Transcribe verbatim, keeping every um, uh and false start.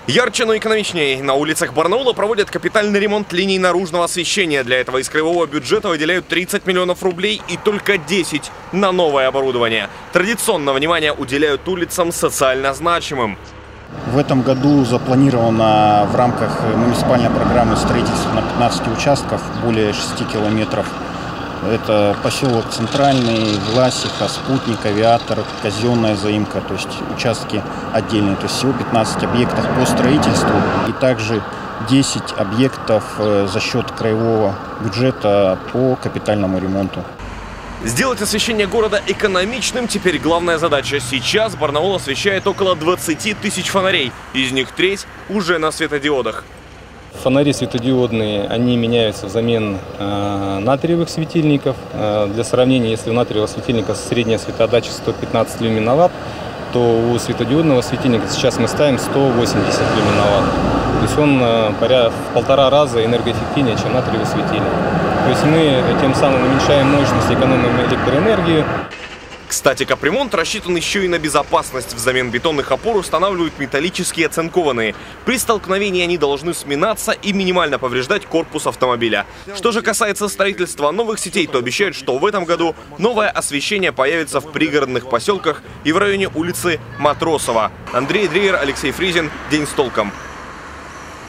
Ярче, но экономичнее. На улицах Барнаула проводят капитальный ремонт линий наружного освещения. Для этого из краевого бюджета выделяют тридцать миллионов рублей и только десять на новое оборудование. Традиционно внимание уделяют улицам социально значимым. В этом году запланировано в рамках муниципальной программы строительства на пятнадцати участках более шести километров. Это поселок Центральный, Власиха, Спутник, Авиатор, Казенная заимка, то есть участки отдельные. То есть всего пятнадцать объектов по строительству и также десять объектов за счет краевого бюджета по капитальному ремонту. Сделать освещение города экономичным теперь главная задача. Сейчас Барнаул освещает около двадцати тысяч фонарей. Из них треть уже на светодиодах. Фонари светодиодные, они меняются взамен э, натриевых светильников. Э, для сравнения, если у натриевого светильника средняя светоотдача сто пятнадцать люминоватт, то у светодиодного светильника сейчас мы ставим сто восемьдесят люминоватт. То есть он э, в полтора раза энергоэффективнее, чем натриевый светильник. То есть мы тем самым уменьшаем мощность, экономим электроэнергию. Кстати, капремонт рассчитан еще и на безопасность. Взамен бетонных опор устанавливают металлические оцинкованные. При столкновении они должны сминаться и минимально повреждать корпус автомобиля. Что же касается строительства новых сетей, то обещают, что в этом году новое освещение появится в пригородных поселках и в районе улицы Матросова. Андрей Дрейер, Алексей Фризин. День с толком.